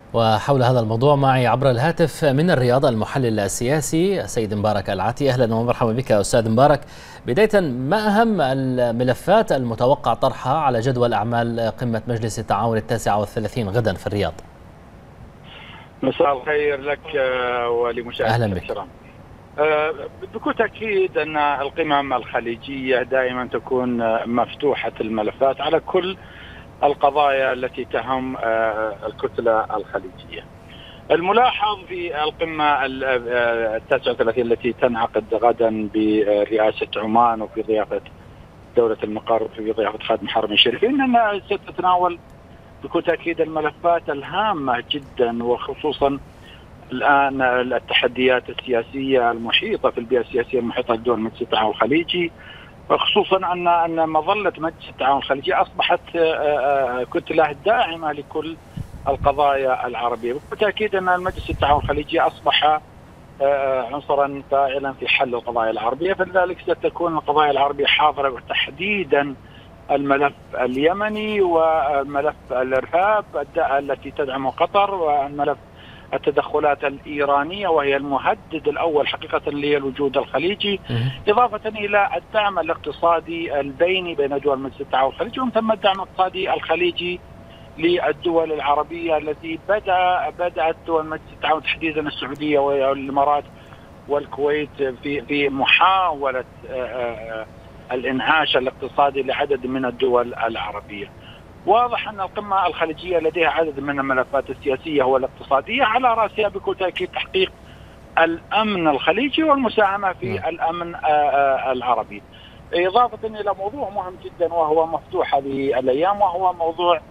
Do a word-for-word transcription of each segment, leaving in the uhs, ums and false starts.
وحول هذا الموضوع معي عبر الهاتف من الرياض المحلل السياسي السيد مبارك العاتي. أهلا ومرحبا بك أستاذ مبارك. بداية، ما أهم الملفات المتوقع طرحها على جدول أعمال قمة مجلس التعاون التاسعة والثلاثين غدا في الرياض؟ مساء الخير لك ولمشاهدينا الكرام. بكل تأكيد أن القمم الخليجية دائما تكون مفتوحة الملفات على كل القضايا التي تهم الكتلة الخليجية. الملاحظ في القمة التاسعة والثلاثين التي تنعقد غدا برئاسة عمان وفي ضيافة دولة المقر وفي ضيافة خادم حرمين الشريفين أنها ستتناول بكل تأكيد الملفات الهامة جدا، وخصوصا الآن التحديات السياسية المحيطة في البيئة السياسية المحيطة لدول مجلس التعاون الخليجي، وخصوصا أن أن مظلة مجلس التعاون الخليجي أصبحت كتلة داعمة لكل القضايا العربية. بالتأكيد أن مجلس التعاون الخليجي أصبح عنصرا فاعلا في حل القضايا العربية، فلذلك ستكون القضايا العربية حاضرة، وتحديدا الملف اليمني وملف الإرهاب التي تدعمه قطر، والملف التدخلات الإيرانية وهي المهدد الأول حقيقة للوجود الخليجي، إضافة إلى الدعم الاقتصادي البيني بين دول مجلس التعاون الخليجي، ومن ثم الدعم الاقتصادي الخليجي للدول العربية التي بدأ بدأت دول مجلس التعاون تحديدا السعودية والإمارات والكويت في في محاولة الإنعاش الاقتصادي لعدد من الدول العربية. واضح أن القمة الخليجية لديها عدد من الملفات السياسية والاقتصادية، على رأسها بكل تأكيد تحقيق الأمن الخليجي والمساهمة في الأمن العربي، إضافة إلى موضوع مهم جدا وهو مفتوح هذه الأيام، وهو موضوع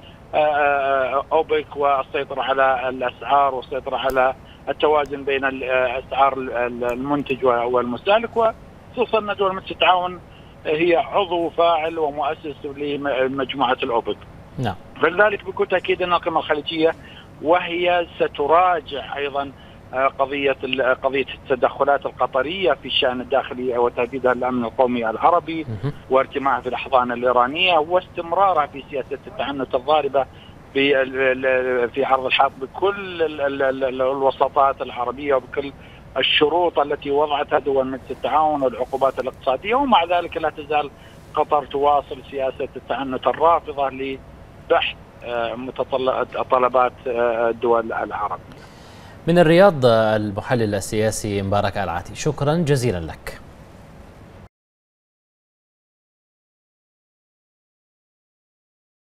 أوبك والسيطرة على الأسعار والسيطرة على التوازن بين أسعار المنتج والمستهلك، وخصوصا أن دول مجلس التعاون هي عضو فاعل ومؤسس لمجموعة الأوبك. نعم. فلذلك بكل تأكيد أن القمة الخليجية وهي ستراجع أيضا قضية قضية التدخلات القطرية في الشأن الداخلي وتهديدها الأمن القومي العربي، وارتماعها في الأحضان الإيرانية، واستمرارها في سياسة التعنت الضاربة في في عرض الحائط بكل الوساطات العربية وبكل الشروط التي وضعتها دول مجلس التعاون والعقوبات الاقتصادية. ومع ذلك لا تزال قطر تواصل سياسة التعنت الرافضة لبحث متطلبات الدول العربية. من الرياض المحلل السياسي مبارك العاتي، شكرا جزيلا لك.